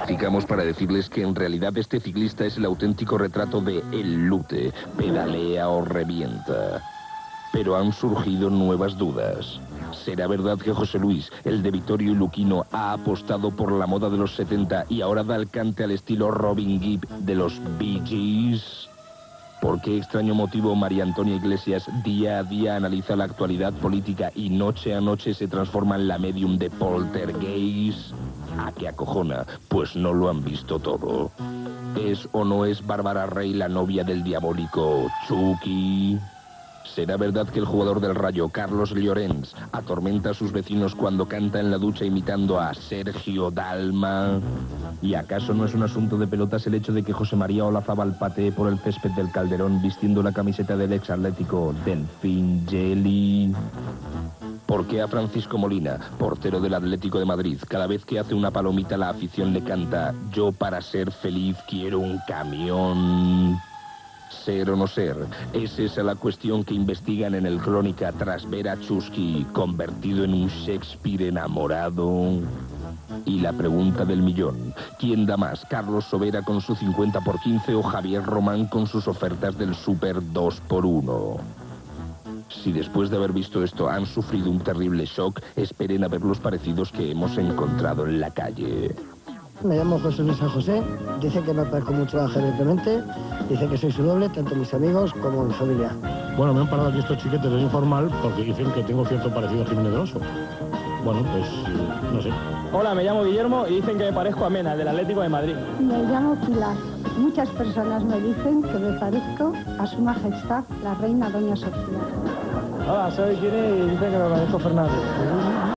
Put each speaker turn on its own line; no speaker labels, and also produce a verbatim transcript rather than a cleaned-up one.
rectificamos para decirles que en realidad este ciclista es el auténtico retrato de El Lute, pedalea o revienta. Pero han surgido nuevas dudas. ¿Será verdad que José Luis, el de Vittorio y Luquino, ha apostado por la moda de los setenta y ahora da el cante al estilo Robin Gibb de los Bee Gees? ¿Por qué extraño motivo María Antonia Iglesias día a día analiza la actualidad política y noche a noche se transforma en la medium de Poltergeist? ¿A qué acojona? Pues no lo han visto todo. ¿Es o no es Bárbara Rey la novia del diabólico Chucky? ¿Será verdad que el jugador del Rayo, Carlos Llorens, atormenta a sus vecinos cuando canta en la ducha imitando a Sergio Dalma? ¿Y acaso no es un asunto de pelotas el hecho de que José María Olazábal patee por el césped del Calderón vistiendo la camiseta del ex atlético Delfín Jelly? ¿Por qué a Francisco Molina, portero del Atlético de Madrid, cada vez que hace una palomita la afición le canta «Yo para ser feliz quiero un camión»? ¿Ser o no ser? ¿Es esa la cuestión que investigan en el Crónica tras ver a Chusky convertido en un Shakespeare enamorado? Y la pregunta del millón, ¿quién da más? ¿Carlos Sobera con su cincuenta por quince o Javier Román con sus ofertas del Super dos por uno? Si después de haber visto esto han sufrido un terrible shock, esperen a ver los parecidos que hemos encontrado en la calle.
Me llamo José Luis San José, dice que me parezco mucho a Ángel Clemente, dice que soy su doble, tanto mis amigos como mi familia.
Bueno, me han parado aquí estos chiquetes de informal porque dicen que tengo cierto parecido a Jiménez del Oso. Bueno, pues no sé.
Hola, me llamo Guillermo y dicen que me parezco a Mena, del Atlético de Madrid.
Me llamo Pilar. Muchas personas me dicen que me parezco a su majestad, la reina Doña Sofía.
Hola, soy Kini y dicen que me parezco a Fernando.